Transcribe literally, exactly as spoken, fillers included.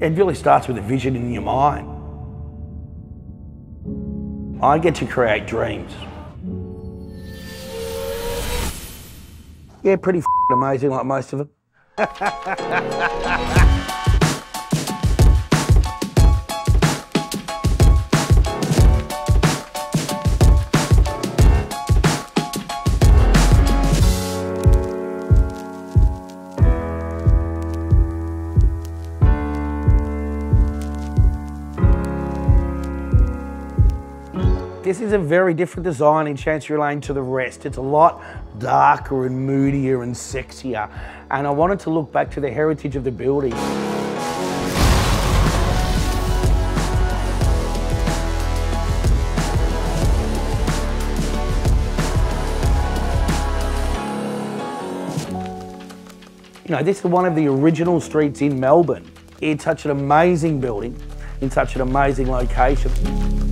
It really starts with a vision in your mind. I get to create dreams. Yeah, pretty f***ing amazing like most of them. This is a very different design in Chancery Lane to the rest. It's a lot darker and moodier and sexier. And I wanted to look back to the heritage of the building. You know, this is one of the original streets in Melbourne. It's such an amazing building in such an amazing location.